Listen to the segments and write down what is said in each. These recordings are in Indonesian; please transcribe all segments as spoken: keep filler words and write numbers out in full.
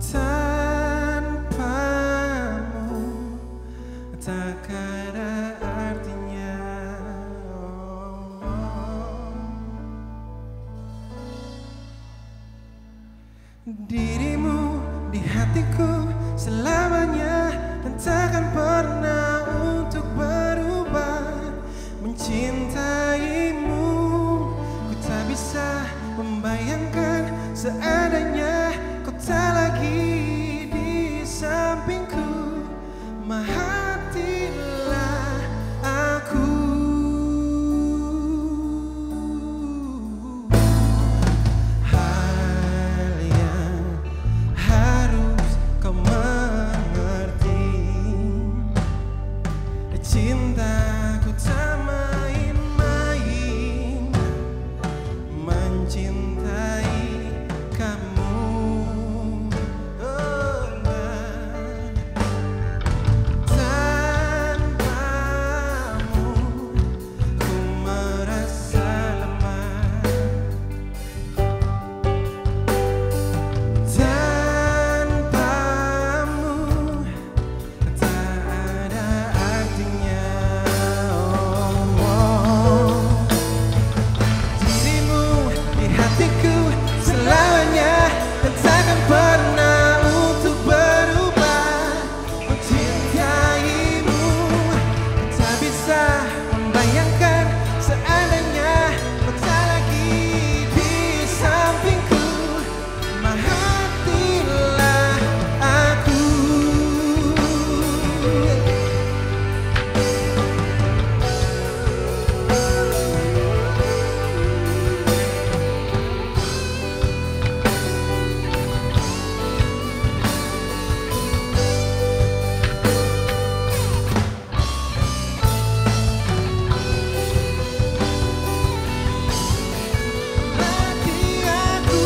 Tanpamu tak ada artinya. Dirimu di hatiku selamanya dan takkan pernah untuk berubah. Mencintaimu, ku tak bisa membayangkan seandainya kau tak lagi di sampingku. Mahatilah aku. Hal yang harus kau mengerti, cintaku tak main-main. Mencintai kamu, oh, nah. Tanpamu ku merasa lemah. Tanpamu tak ada artinya. Oh, oh. Dirimu di hatiku selamanya dan takkan pernah untuk berubah. Mencintaimu, tak bisa membayangkan seandainya kau tak lagi di sampingku. Mahatilah aku. Hati aku.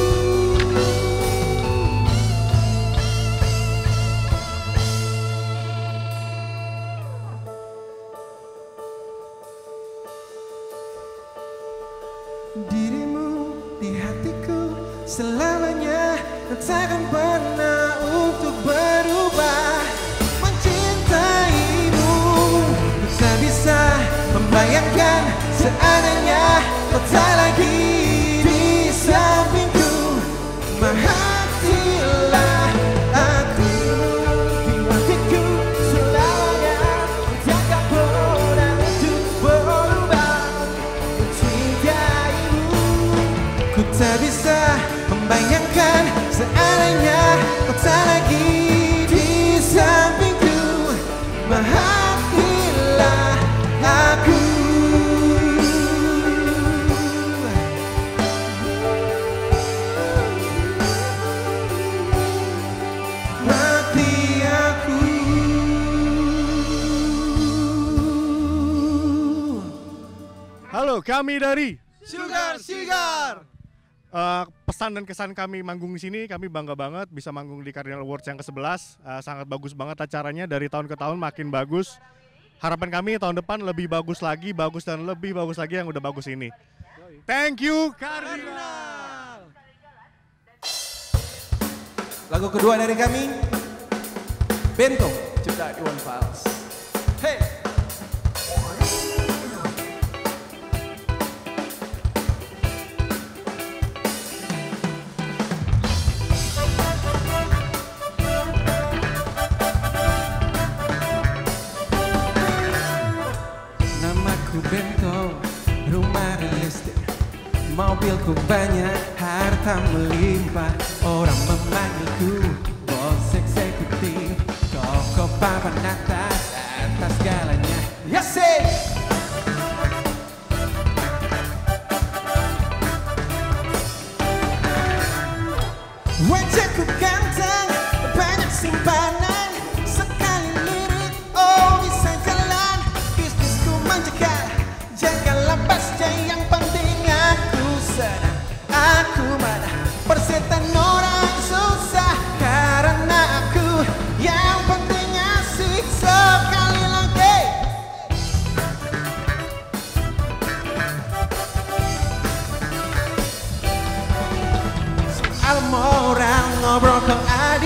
Dirimu di hatiku selamanya dan takkan pernah untuk berubah. Mencintaimu, ku tak bisa membayangkan seandainya kau tak lagi di sampingku. Mahatilah aku. Di hatiku selamanya dan takkan pernah untuk berubah. Mencintaimu, ku tak bisa membayangkan seandainya kau tak lagi di sampingku. Mahatilah aku. Mati aku. Halo, kami dari Sugar Cigar. uh, pesan dan kesan kami manggung di sini, kami bangga banget bisa manggung di Cardinal Awards yang ke sebelas. Uh, sangat bagus banget acaranya, dari tahun ke tahun makin bagus. Harapan kami tahun depan lebih bagus lagi, bagus dan lebih bagus lagi yang udah bagus ini. Thank you Cardinal. Lagu kedua dari kami, Bento, Cipta Iwan Fals. Hey. Namaku Bento, rumah realistik, mobilku banyak, harta melimpah. Orang memanggilku bos eksekutif, toko papan atas, atas segalanya. Yasik! Wajahku ganteng, banyak simpanan, sekali lirik, oh bisa jalan. Bisnisku menjaga, jaga lapasnya, yang penting aku senang. Aku mana persetan orang susah, karena aku yang penting asik. Sekali lagi soal moral ngobrol kau adil.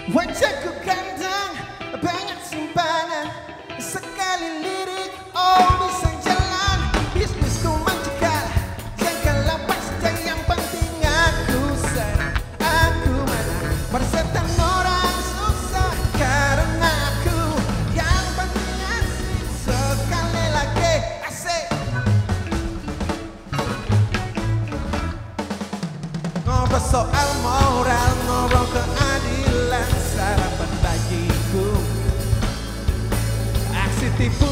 Wajahku ganteng, banyak simpanan, sekali lirik, oh bisa jalan. Bisnisku mencekal, jangan lepas dan yang penting aku senang, aku menang. Persetan orang susah karena aku yang penting asik. Sekali lagi asik. Ngobrol soal moral, ngobrol keadilan, sarapan bagiku. Aksi tipu